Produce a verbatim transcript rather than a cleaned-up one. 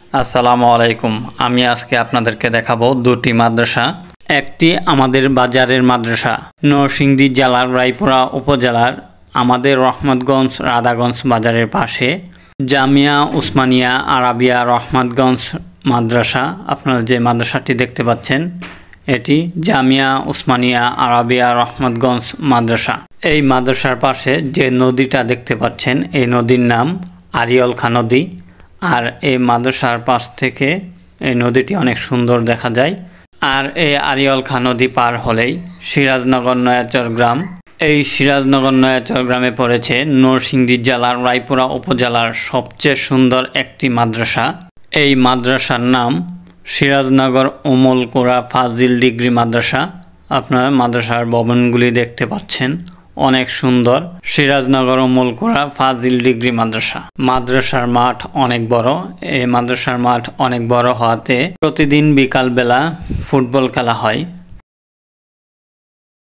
আসসালামু আলাইকুম। আমি আজকে আপনাদেরকে দেখাবো দুটি মাদ্রাসা। একটি আমাদের বাজারের মাদ্রাসা, নরসিংদী জেলার রায়পুরা উপজেলার আমাদের রহমতগঞ্জ রাধাগঞ্জ বাজারের পাশে জামিয়া উসমানিয়া আরাবিয়া রহমতগঞ্জ মাদ্রাসা। আপনারা যে মাদ্রাসাটি দেখতে পাচ্ছেন এটি জামিয়া উসমানিয়া আরাবিয়া রহমতগঞ্জ মাদ্রাসা। এই মাদ্রাসার পাশে যে নদীটা দেখতে পাচ্ছেন এই নদীর নাম আরিয়ল খাঁ নদী। আর এই মাদ্রাসার পাশ থেকে এই নদীটি অনেক সুন্দর দেখা যায়। আর এই আরিয়ল খাঁ নদী পার হলেই সিরাজনগর নয়াচর গ্রাম। এই সিরাজনগর নয়াচর গ্রামে পড়েছে নরসিংদী জেলার রায়পুরা উপজেলার সবচেয়ে সুন্দর একটি মাদ্রাসা। এই মাদ্রাসার নাম সিরাজনগর উমুল কোরা ফাজিল ডিগ্রি মাদ্রাসা। আপনারা মাদ্রাসার ভবনগুলি দেখতে পাচ্ছেন, অনেক সুন্দর। সিরাজনগর উমুল কোরা ফাজিল ডিগ্রি মাদ্রাসা। মাদ্রাসার মাঠ অনেক বড়। এই মাদ্রাসার মাঠ অনেক বড় হওয়াতে প্রতিদিন বিকালবেলা ফুটবল খেলা হয়।